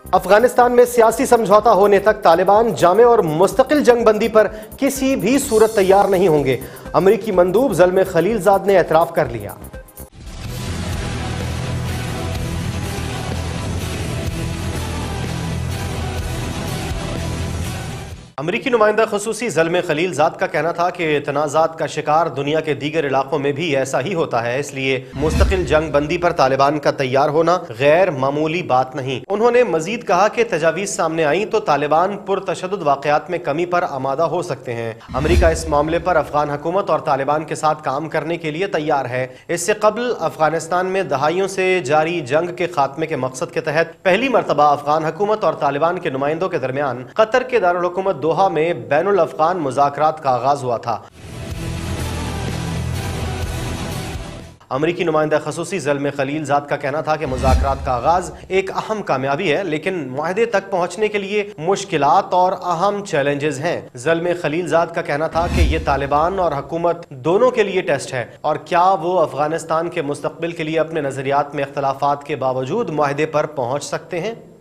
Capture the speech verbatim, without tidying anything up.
افغانستان میں سیاسی سمجھوتا ہونے تک طالبان جامع اور مستقل جنگ بندی پر کسی بھی صورت تیار نہیں ہوں گے، امریکی مندوب زلمے خلیل زاد نے اعتراف کر لیا۔ امریکی نمائندہ خصوصی زلمے خلیل زاد کا کہنا تھا کہ تنازعات کا شکار دنیا کے دیگر علاقوں میں بھی ایسا ہی ہوتا ہے، اس لیے مستقل جنگ بندی پر طالبان کا تیار ہونا غیر معمولی بات نہیں۔ انہوں نے مزید کہا کہ تجاویز سامنے آئیں تو طالبان پرتشدد واقعات میں کمی پر آمادہ ہو سکتے ہیں۔ امریکہ اس معاملے پر افغان حکومت اور طالبان کے ساتھ کام کرنے کے لیے تیار ہے۔ اس سے قبل افغانستان میں دہائیوں سے جاری جنگ کے خاتمے کے مقصد کے تحت پہلی مرتبہ افغان حکومت اور طالبان کے نمائندوں کے درمیان قطر کے دارالحکومت دوحہ میں بین الافغان مذاکرات کا آغاز ہوا تھا۔ امریکی نمائندہ خصوصی زلمے خلیل زاد کا کہنا تھا کہ مذاکرات کا آغاز ایک اہم کامیابی ہے، لیکن معاہدے تک پہنچنے کے لیے مشکلات اور اہم چیلنجز ہیں۔ زلمے خلیل زاد کا کہنا تھا کہ یہ طالبان اور حکومت دونوں کے لیے ٹیسٹ ہے، اور کیا وہ افغانستان کے مستقبل کے لیے اپنے نظریات میں اختلافات کے باوجود معاہدے پر پہنچ سکتے ہیں۔